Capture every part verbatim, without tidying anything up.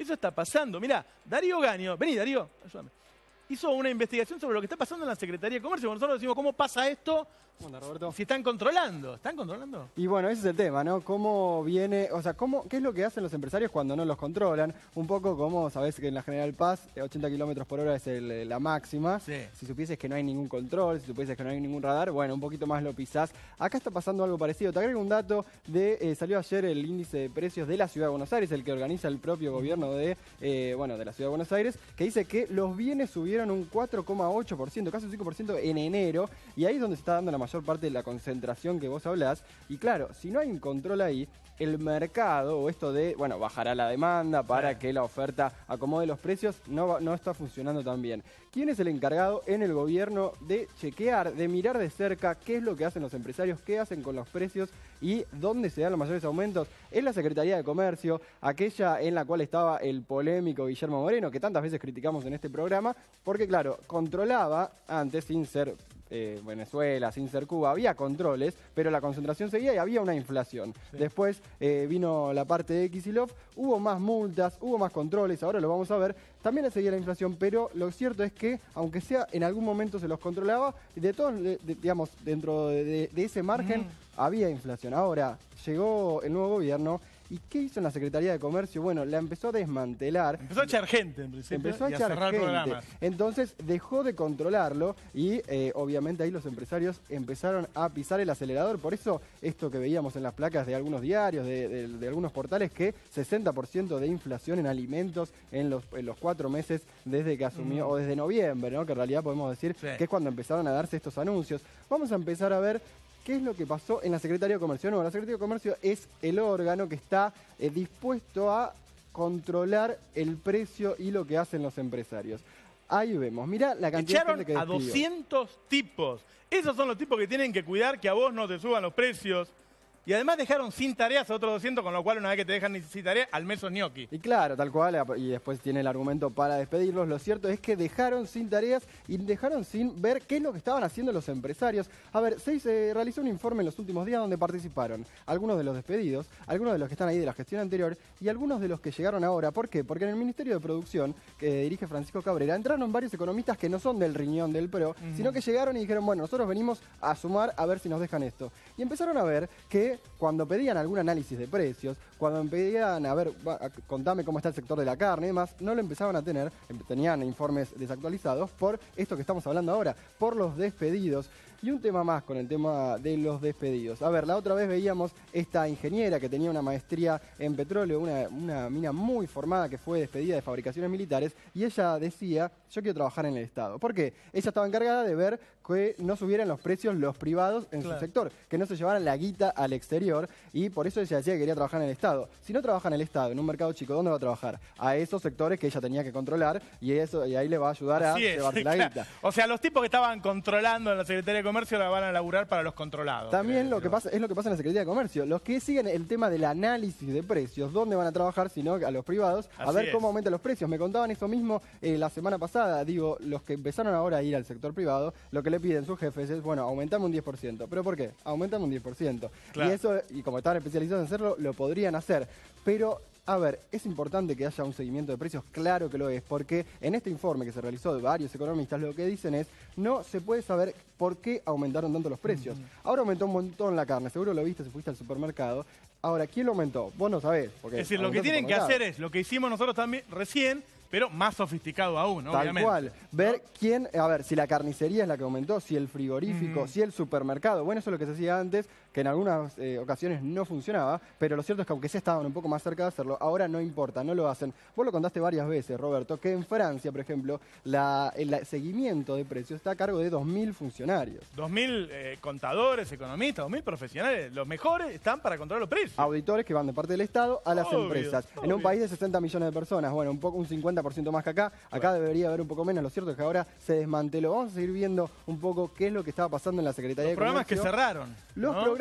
eso está pasando. Mirá, Darío Gaño, vení Darío, ayúdame. Hizo una investigación sobre lo que está pasando en la Secretaría de Comercio. Nosotros decimos, ¿cómo pasa esto? ¿Cómo anda, Roberto? Si están controlando. ¿Están controlando? Y bueno, ese es el tema, ¿no? ¿Cómo viene, o sea, cómo, qué es lo que hacen los empresarios cuando no los controlan? Un poco como, sabés que en la General Paz, ochenta kilómetros por hora es el, la máxima. Sí. Si supieses que no hay ningún control, si supieses que no hay ningún radar, bueno, un poquito más lo pisás. Acá está pasando algo parecido. Te agrego un dato de, eh, salió ayer el índice de precios de la Ciudad de Buenos Aires, el que organiza el propio gobierno de, eh, bueno, de la Ciudad de Buenos Aires, que dice que los bienes subieron un cuatro coma ocho por ciento, casi un cinco por ciento en enero, y ahí es donde se está dando la mayor parte de la concentración que vos hablás. Y claro, si no hay un control ahí, el mercado, o esto de, bueno, bajará la demanda para sí. que la oferta acomode los precios, no, no está funcionando tan bien. ¿Quién es el encargado en el gobierno de chequear, de mirar de cerca qué es lo que hacen los empresarios, qué hacen con los precios y dónde se dan los mayores aumentos? Es la Secretaría de Comercio, aquella en la cual estaba el polémico Guillermo Moreno, que tantas veces criticamos en este programa, porque claro, controlaba antes sin ser Eh, Venezuela, sin ser Cuba, había controles, pero la concentración seguía y había una inflación. Sí. Después eh, vino la parte de Kicillof, hubo más multas, hubo más controles, ahora lo vamos a ver, también seguía la inflación, pero lo cierto es que, aunque sea en algún momento se los controlaba, de todos, de, de, digamos, dentro de, de, de ese margen mm. había inflación. Ahora llegó el nuevo gobierno. ¿Y qué hizo en la Secretaría de Comercio? Bueno, la empezó a desmantelar. Empezó a echar gente, en principio, empezó a y echar a cerrar gente. programas. Entonces dejó de controlarlo y eh, obviamente ahí los empresarios empezaron a pisar el acelerador. Por eso esto que veíamos en las placas de algunos diarios, de, de, de algunos portales, que sesenta por ciento de inflación en alimentos en los, en los cuatro meses desde que asumió, mm. o desde noviembre, ¿no? Que en realidad podemos decir sí. que es cuando empezaron a darse estos anuncios. Vamos a empezar a ver ¿qué es lo que pasó en la Secretaría de Comercio? No, la Secretaría de Comercio es el órgano que está eh, dispuesto a controlar el precio y lo que hacen los empresarios. Ahí vemos, mirá la cantidad Echaron de gente que a doscientos tipos. Esos son los tipos que tienen que cuidar que a vos no te suban los precios. Y además dejaron sin tareas a otros doscientos, con lo cual una vez que te dejan sin tarea, al mes sos ñoqui. Y claro, tal cual, y después tiene el argumento para despedirlos. Lo cierto es que dejaron sin tareas y dejaron sin ver qué es lo que estaban haciendo los empresarios. A ver, se eh, realizó un informe en los últimos días donde participaron algunos de los despedidos, algunos de los que están ahí de la gestión anterior y algunos de los que llegaron ahora. ¿Por qué? Porque en el Ministerio de Producción, que dirige Francisco Cabrera, entraron varios economistas que no son del riñón del PRO, uh-huh. sino que llegaron y dijeron, bueno, nosotros venimos a sumar a ver si nos dejan esto. Y empezaron a ver que cuando pedían algún análisis de precios, cuando pedían, a ver, contame cómo está el sector de la carne y demás, no lo empezaban a tener, tenían informes desactualizados por esto que estamos hablando ahora, por los despedidos. Y un tema más con el tema de los despedidos. A ver, la otra vez veíamos esta ingeniera que tenía una maestría en petróleo, una, una mina muy formada que fue despedida de fabricaciones militares, y ella decía, yo quiero trabajar en el Estado. ¿Por qué? Ella estaba encargada de ver que no subieran los precios los privados en claro. su sector, que no se llevaran la guita al exterior, y por eso ella decía que quería trabajar en el Estado. Si no trabaja en el Estado, en un mercado chico, ¿dónde va a trabajar? A esos sectores que ella tenía que controlar, y eso y ahí le va a ayudar a Así es, llevarse claro. la guita. O sea, los tipos que estaban controlando en la Secretaría de Comercio la van a laburar para los controlados. También lo que pasa es lo que pasa en la Secretaría de Comercio. Los que siguen el tema del análisis de precios, dónde van a trabajar, sino a los privados, a Así ver es. cómo aumentan los precios. Me contaban eso mismo eh, la semana pasada. Digo, los que empezaron ahora a ir al sector privado, lo que le piden sus jefes es, bueno, aumentame un diez por ciento. ¿Pero por qué? Aumentame un diez por ciento. Claro. Y eso, y como estaban especializados en hacerlo, lo podrían hacer. Pero a ver, es importante que haya un seguimiento de precios, claro que lo es, porque en este informe que se realizó de varios economistas, lo que dicen es, no se puede saber por qué aumentaron tanto los precios. Uh-huh. Ahora aumentó un montón la carne, seguro lo viste si fuiste al supermercado. Ahora, ¿quién lo aumentó? Vos no sabés. Porque es decir, lo que tienen que hacer es lo que hicimos nosotros también recién, pero más sofisticado aún, ¿no? Tal Obviamente. cual. Ver ¿no? quién, a ver, si la carnicería es la que aumentó, si el frigorífico, uh-huh. si el supermercado. Bueno, eso es lo que se hacía antes, que en algunas eh, ocasiones no funcionaba, pero lo cierto es que aunque sí estaban un poco más cerca de hacerlo, ahora no importa, no lo hacen. Vos lo contaste varias veces, Roberto, que en Francia, por ejemplo, la, el seguimiento de precios está a cargo de dos mil funcionarios. dos mil eh, contadores, economistas, dos mil profesionales. Los mejores están para controlar los precios. Auditores que van de parte del Estado a las obvio, empresas. Obvio. En un país de sesenta millones de personas, bueno, un poco un cincuenta por ciento más que acá. Acá bueno. debería haber un poco menos. Lo cierto es que ahora se desmanteló. Vamos a seguir viendo un poco qué es lo que estaba pasando en la Secretaría los de Comercio. Los programas que cerraron. Los ¿no? programas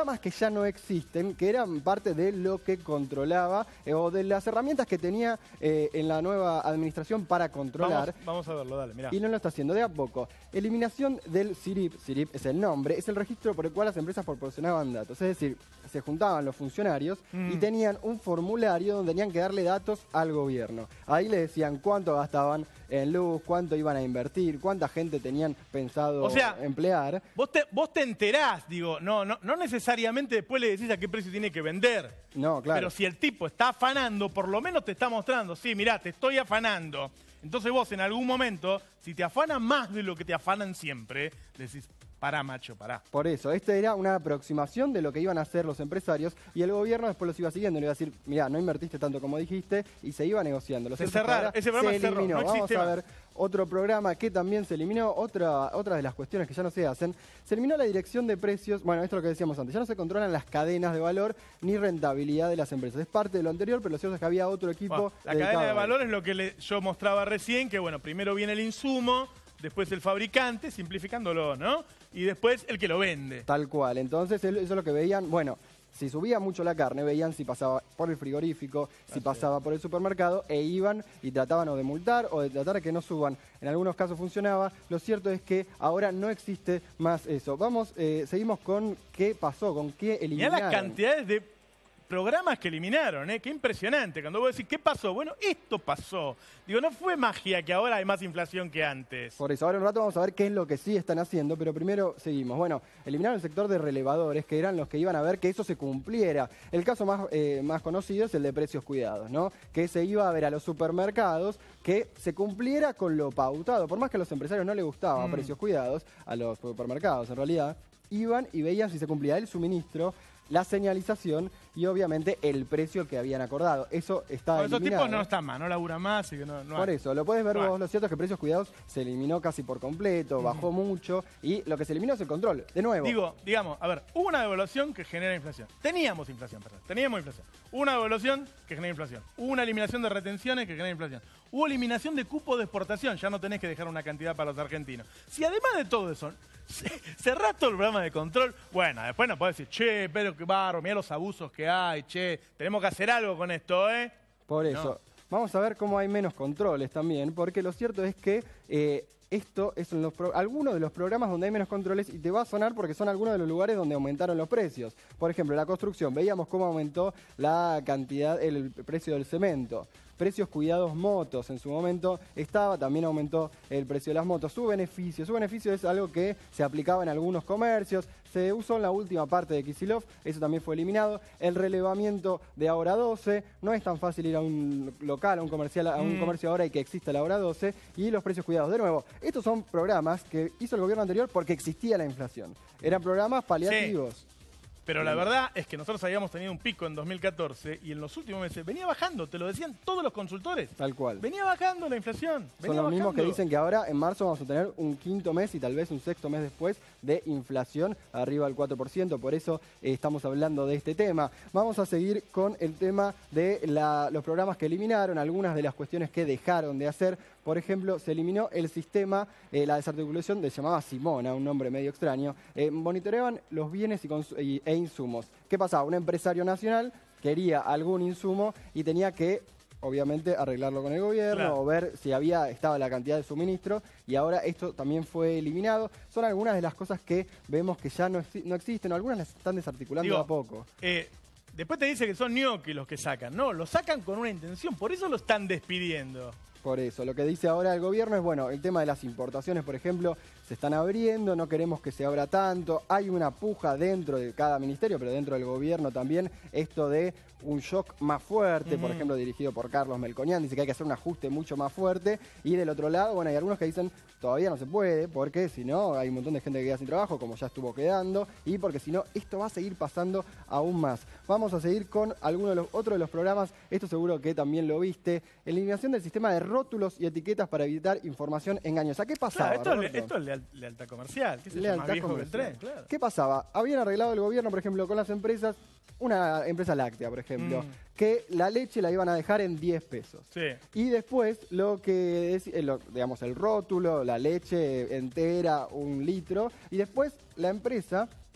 programas que ya no existen, que eran parte de lo que controlaba eh, o de las herramientas que tenía eh, en la nueva administración para controlar. Vamos, vamos a verlo, dale, mirá. Y no lo está haciendo de a poco. Eliminación del C I R I P, C I R I P es el nombre, es el registro por el cual las empresas proporcionaban datos. Es decir, se juntaban los funcionarios mm. y tenían un formulario donde tenían que darle datos al gobierno. Ahí le decían cuánto gastaban en luz, cuánto iban a invertir, cuánta gente tenían pensado o sea, emplear. Vos te, vos te enterás, digo, no, no, no necesariamente después le decís a qué precio tiene que vender. No, claro. Pero si el tipo está afanando, por lo menos te está mostrando, sí, mirá, te estoy afanando. Entonces vos en algún momento, si te afanan más de lo que te afanan siempre, decís, pará, macho, pará. Por eso, esta era una aproximación de lo que iban a hacer los empresarios y el gobierno después los iba siguiendo. Le iba a decir, mirá, no invertiste tanto como dijiste y se iba negociando. Lo se cerraron, ese programa se se cerró, eliminó. no Vamos existe a más. ver otro programa que también se eliminó, otra, otra de las cuestiones que ya no se hacen. Se eliminó la dirección de precios, bueno, esto es lo que decíamos antes, ya no se controlan las cadenas de valor ni rentabilidad de las empresas. Es parte de lo anterior, pero lo cierto es que había otro equipo. Bueno, la cadena de valor es lo que le, yo mostraba recién, que bueno, primero viene el insumo, después el fabricante, simplificándolo, ¿no? Y después el que lo vende. Tal cual. Entonces, eso es lo que veían. Bueno, si subía mucho la carne, veían si pasaba por el frigorífico, si Así pasaba es. por el supermercado, e iban y trataban o de multar o de tratar de que no suban. En algunos casos funcionaba. Lo cierto es que ahora no existe más eso. Vamos, eh, seguimos con qué pasó, con qué eliminaron. Mirá las cantidades de programas que eliminaron, ¿eh? Qué impresionante. Cuando vos decís, ¿qué pasó? Bueno, esto pasó. Digo, no fue magia que ahora hay más inflación que antes. Por eso, ahora en un rato vamos a ver qué es lo que sí están haciendo, pero primero seguimos. Bueno, eliminaron el sector de relevadores, que eran los que iban a ver que eso se cumpliera. El caso más, eh, más conocido es el de precios cuidados, ¿no? Que se iba a ver a los supermercados que se cumpliera con lo pautado. Por más que a los empresarios no les gustaba mm. precios cuidados, a los supermercados en realidad, iban y veían si se cumplía el suministro, la señalización y obviamente el precio que habían acordado. Eso está no, eliminado. Esos tipos no están más, no laburan más. Y que no, no por hay. eso, lo puedes ver no vos, lo cierto es que Precios Cuidados se eliminó casi por completo, mm. bajó mucho y lo que se eliminó es el control. De nuevo. Digo, digamos, a ver, hubo una devaluación que genera inflación. Teníamos inflación, perdón, teníamos inflación. Hubo una devaluación que genera inflación. Hubo una eliminación de retenciones que genera inflación. Hubo eliminación de cupos de exportación, ya no tenés que dejar una cantidad para los argentinos. Si además de todo eso, cerrás todo el programa de control, bueno, después no podés decir, che, pero qué barro, mirá los abusos que hay, che, tenemos que hacer algo con esto, ¿eh? Por eso. No. Vamos a ver cómo hay menos controles también, porque lo cierto es que eh, esto es en los pro- algunos de los programas donde hay menos controles y te va a sonar porque son algunos de los lugares donde aumentaron los precios. Por ejemplo, la construcción, veíamos cómo aumentó la cantidad, el, el precio del cemento. Precios cuidados motos, en su momento estaba, también aumentó el precio de las motos. Su beneficio, su beneficio es algo que se aplicaba en algunos comercios, se usó en la última parte de Kicillof, eso también fue eliminado. El relevamiento de ahora doce, no es tan fácil ir a un local, a un comercial, a un mm. comercio ahora y que exista la hora doce, y los precios cuidados. De nuevo, estos son programas que hizo el gobierno anterior porque existía la inflación. Eran programas paliativos. Sí. Pero la verdad es que nosotros habíamos tenido un pico en dos mil catorce y en los últimos meses venía bajando, te lo decían todos los consultores. Tal cual. Venía bajando la inflación. Son los mismos que dicen que ahora en marzo vamos a tener un quinto mes y tal vez un sexto mes después de inflación arriba del cuatro por ciento. Por eso eh, estamos hablando de este tema. Vamos a seguir con el tema de la, los programas que eliminaron, algunas de las cuestiones que dejaron de hacer. Por ejemplo, se eliminó el sistema, eh, la desarticulación, se llamaba Simona, un nombre medio extraño. Eh, monitoreaban los bienes y, y e insumos. ¿Qué pasaba? Un empresario nacional quería algún insumo y tenía que, obviamente, arreglarlo con el gobierno claro. o ver si había estaba la cantidad de suministro. Y ahora esto también fue eliminado. Son algunas de las cosas que vemos que ya no, no existen, o algunas las están desarticulando Digo, a poco. Eh, después te dice que son ñoquis los que sacan. No, lo sacan con una intención, por eso lo están despidiendo. Por eso, lo que dice ahora el gobierno es, bueno, el tema de las importaciones, por ejemplo, se están abriendo, no queremos que se abra tanto, hay una puja dentro de cada ministerio, pero dentro del gobierno también, esto de un shock más fuerte, mm. por ejemplo, dirigido por Carlos Melconian, dice que hay que hacer un ajuste mucho más fuerte, y del otro lado, bueno, hay algunos que dicen, todavía no se puede, porque si no, hay un montón de gente que queda sin trabajo, como ya estuvo quedando, y porque si no, esto va a seguir pasando aún más. Vamos a seguir con alguno de los otros de los programas, esto seguro que también lo viste, eliminación del sistema de rótulos y etiquetas para evitar información engañosa. ¿Qué pasaba? Claro, esto, esto es leal, lealtad comercial, ¿qué es lealtad más viejo comercial. que el tren? Claro. ¿Qué pasaba? Habían arreglado el gobierno, por ejemplo, con las empresas, una empresa láctea, por ejemplo, mm. que la leche la iban a dejar en diez pesos. Sí. Y después lo que es, lo, digamos, el rótulo, la leche entera, un litro, y después la empresa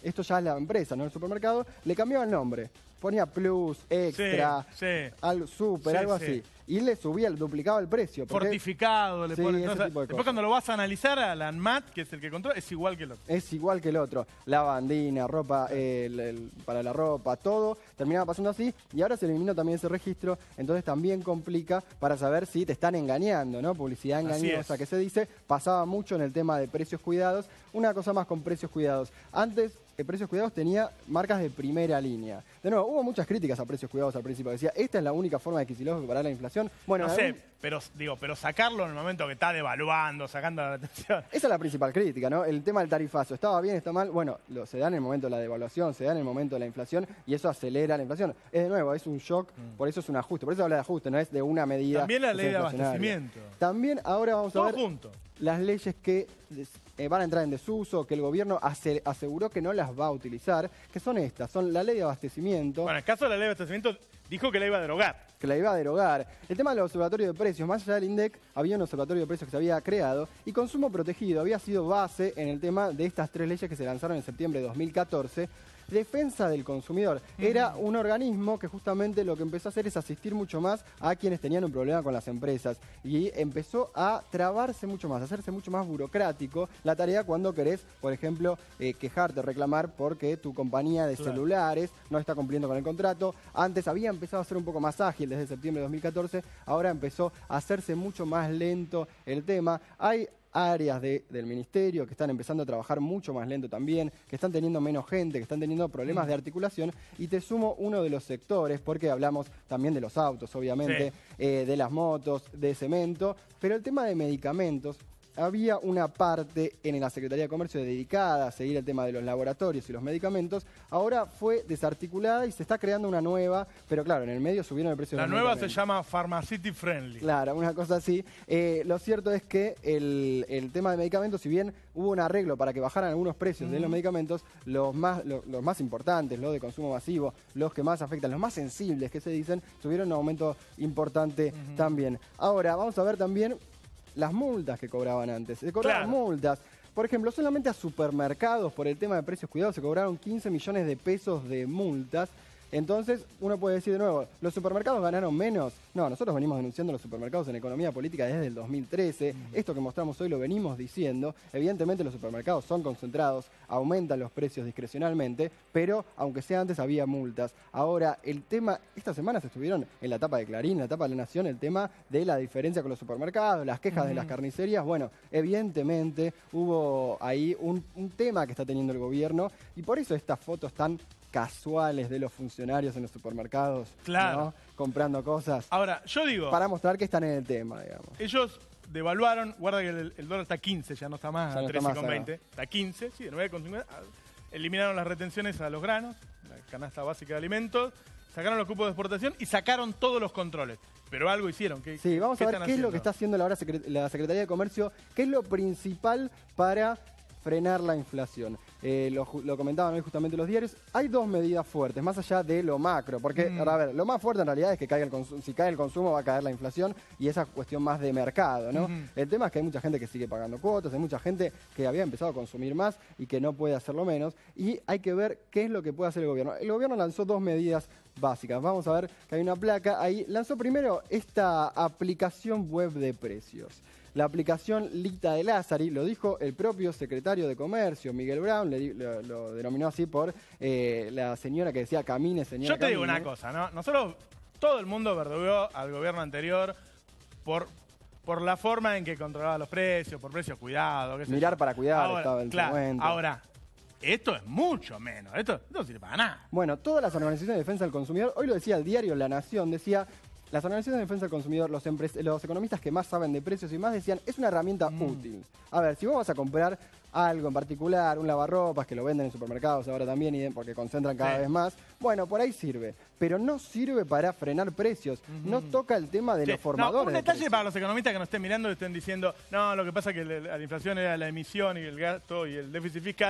esto ya es la empresa, no el supermercado, le cambiaba el nombre. Ponía plus, extra, sí, sí. algo super, Sí, algo sí. así. Y le subía, duplicaba el precio. porque Fortificado, le Sí, ponen. ese O sea, tipo de después cosas. cuando lo vas a analizar a la ANMAT, que es el que controla, es igual que el otro. Es igual que el otro. Lavandina, ropa, eh, el- el- para la ropa, todo. Terminaba pasando así. Y ahora se eliminó también ese registro. Entonces también complica para saber si te están engañando, ¿no? Publicidad Así engañosa es. que se dice. Pasaba mucho en el tema de precios cuidados. Una cosa más con precios cuidados. Antes, eh, Precios Cuidados tenía marcas de primera línea. De nuevo, hubo muchas críticas a Precios Cuidados al principio. Decía, esta es la única forma de Kicillof de parar la inflación. Bueno, No en sé, algún- pero digo, pero sacarlo en el momento que está devaluando, sacando la atención. Esa es la principal crítica, ¿no? El tema del tarifazo. ¿Estaba bien, está mal? Bueno, lo, se da en el momento de la devaluación, se da en el momento de la inflación y eso acelera la inflación. Es de nuevo, es un shock, por eso es un ajuste. Por eso habla de ajuste, no es de una medida. También la que ley sea de inflacionaria. abastecimiento. También ahora vamos a Todo ver junto. las leyes que eh, van a entrar en desuso, que el gobierno ase- aseguró que no las va a utilizar, que son estas, son la ley de abastecimiento, Bueno, en el caso de la ley de abastecimiento, dijo que la iba a derogar. que la iba a derogar. El tema del observatorio de precios, más allá del INDEC, había un observatorio de precios que se había creado y consumo protegido había sido base en el tema de estas tres leyes que se lanzaron en septiembre de dos mil catorce. Defensa del consumidor. Era un organismo que justamente lo que empezó a hacer es asistir mucho más a quienes tenían un problema con las empresas y empezó a trabarse mucho más, a hacerse mucho más burocrático la tarea cuando querés, por ejemplo, eh, quejarte, reclamar porque tu compañía de Claro. celulares no está cumpliendo con el contrato. Antes había empezado a ser un poco más ágil desde septiembre de dos mil catorce, ahora empezó a hacerse mucho más lento el tema. Hay áreas de- del ministerio que están empezando a trabajar mucho más lento también, que están teniendo menos gente, que están teniendo problemas de articulación, y te sumo uno de los sectores, porque hablamos también de los autos, obviamente, eh, de las motos, de cemento, pero el tema de medicamentos, había una parte en la Secretaría de Comercio dedicada a seguir el tema de los laboratorios y los medicamentos, ahora fue desarticulada y se está creando una nueva, pero claro, en el medio subieron el precio de La los nueva se medicamentos. llama Pharmacity Friendly. Claro, una cosa así. Eh, lo cierto es que el, el tema de medicamentos, si bien hubo un arreglo para que bajaran algunos precios de los medicamentos, los más, lo- los más importantes, los de consumo masivo, los que más afectan, los más sensibles que se dicen, tuvieron un aumento importante también. Ahora, vamos a ver también las multas que cobraban antes. Se cobraban Claro. multas. Por ejemplo, solamente a supermercados por el tema de precios cuidados se cobraron quince millones de pesos de multas. Entonces, uno puede decir de nuevo, ¿los supermercados ganaron menos? No, nosotros venimos denunciando los supermercados en economía política desde el dos mil trece. Esto que mostramos hoy lo venimos diciendo. Evidentemente los supermercados son concentrados, aumentan los precios discrecionalmente, pero aunque sea antes había multas. Ahora, el tema, estas semanas estuvieron en la etapa de Clarín, en la etapa de La Nación, el tema de la diferencia con los supermercados, las quejas de las carnicerías. Bueno, evidentemente hubo ahí un, un tema que está teniendo el gobierno y por eso estas fotos tan casuales de los funcionarios en los supermercados, Claro. ¿no? Comprando cosas, Ahora, yo digo, para mostrar que están en el tema, digamos. ellos devaluaron, guarda que el, el dólar está a quince, ya no está más Ya a no está trece más, con veinte, está a quince, sí, de nueve con cincuenta. Eliminaron las retenciones a los granos, la canasta básica de alimentos, sacaron los cupos de exportación y sacaron todos los controles. Pero algo hicieron. ¿Qué, Sí, vamos qué a ver están qué es lo haciendo? que está haciendo ahora secre- la Secretaría de Comercio, qué es lo principal para frenar la inflación. Eh, lo, ju- lo comentaban hoy justamente los diarios. Hay dos medidas fuertes, más allá de lo macro, porque, Mm. a ver, lo más fuerte en realidad es que caiga el consu- si cae el consumo va a caer la inflación y esa cuestión más de mercado, ¿no? Ujú. El tema es que hay mucha gente que sigue pagando cuotas, hay mucha gente que había empezado a consumir más y que no puede hacerlo menos, y hay que ver qué es lo que puede hacer el gobierno. El gobierno lanzó dos medidas básicas. Vamos a ver que hay una placa ahí. Lanzó primero esta aplicación web de precios. La aplicación Lita de Lázari, lo dijo el propio secretario de Comercio, Miguel Brown, le di- lo, lo denominó así por eh, la señora que decía camine, señora. Yo te digo camine. una cosa, ¿no? Nosotros, todo el mundo verdugueó al gobierno anterior por, por la forma en que controlaba los precios, por precios cuidados. qué sé Mirar yo. para cuidar Ahora, estaba en su claro, momento. ahora, esto es mucho menos. Esto, esto no sirve para nada. Bueno, todas las organizaciones de defensa del consumidor, hoy lo decía el diario La Nación, decía, las organizaciones de defensa del consumidor, los, empres- los economistas que más saben de precios y más decían, es una herramienta Mm. útil. A ver, si vos vas a comprar algo en particular, un lavarropas, que lo venden en supermercados ahora también, y porque concentran cada Sí. vez más, bueno, por ahí sirve. Pero no sirve para frenar precios. No toca el tema de Sí, los formadores. no, un de detalle precios. para los economistas que nos estén mirando y estén diciendo, no, lo que pasa es que la, la inflación era la emisión y el gasto y el déficit fiscal.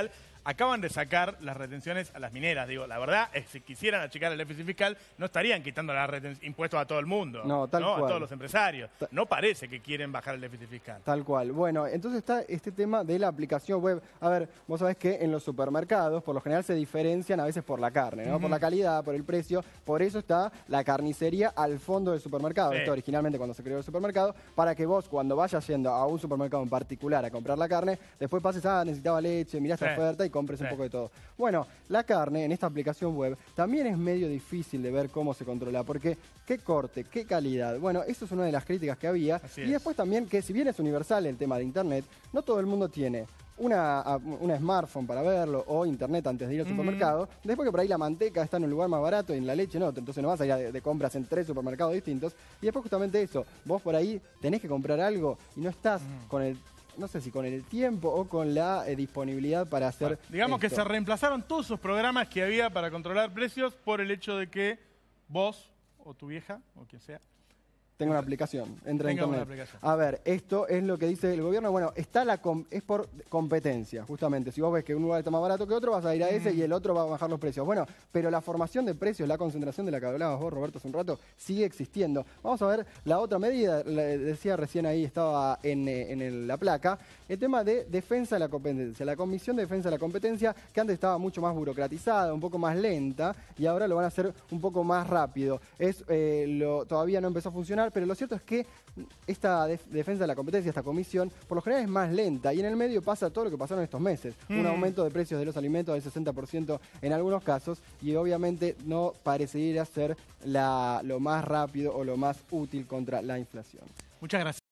acaban de sacar las retenciones a las mineras. Digo, la verdad es que si quisieran achicar el déficit fiscal, no estarían quitando los impuestos a todo el mundo, no, tal ¿no? cual. A todos los empresarios. Ta no parece que quieren bajar el déficit fiscal. Tal cual. Bueno, entonces está este tema de la aplicación web. A ver, vos sabés que en los supermercados, por lo general, se diferencian a veces por la carne, ¿no? Uh-huh. Por la calidad, por el precio. Por eso está la carnicería al fondo del supermercado. Sí. Esto originalmente cuando se creó el supermercado, para que vos, cuando vayas yendo a un supermercado en particular a comprar la carne, después pases, ah, necesitaba leche, mirá esta sí. oferta y compres sí. un poco de todo. Bueno, la carne en esta aplicación web también es medio difícil de ver cómo se controla, porque qué corte, qué calidad. Bueno, eso es una de las críticas que había. Así y es. Después también que si bien es universal el tema de internet, no todo el mundo tiene una, una smartphone para verlo o internet antes de ir al supermercado. Mm-hmm. Después que por ahí la manteca está en un lugar más barato y en la leche no, entonces no vas a ir de, de compras en tres supermercados distintos. Y después justamente eso, vos por ahí tenés que comprar algo y no estás mm. con el... no sé si con el tiempo o con la eh, disponibilidad para hacer bueno, digamos esto. Que se reemplazaron todos esos programas que había para controlar precios por el hecho de que vos o tu vieja o quien sea tenga una aplicación, entra en internet. A ver, esto es lo que dice el gobierno. Bueno, está la com es por competencia, justamente. Si vos ves que un lugar está más barato que otro, vas a ir a ese mm. y el otro va a bajar los precios. Bueno, pero la formación de precios, la concentración de la que hablabas vos, Roberto, hace un rato, sigue existiendo. Vamos a ver la otra medida, la decía recién ahí, estaba en, en el, la placa, el tema de defensa de la competencia. La Comisión de Defensa de la Competencia, que antes estaba mucho más burocratizada, un poco más lenta, y ahora lo van a hacer un poco más rápido. Es, eh, lo, todavía no empezó a funcionar, pero lo cierto es que esta def defensa de la competencia, esta comisión, por lo general es más lenta y en el medio pasa todo lo que pasaron estos meses. Mm. Un aumento de precios de los alimentos del sesenta por ciento en algunos casos y obviamente no parecería ser la, lo más rápido o lo más útil contra la inflación. Muchas gracias.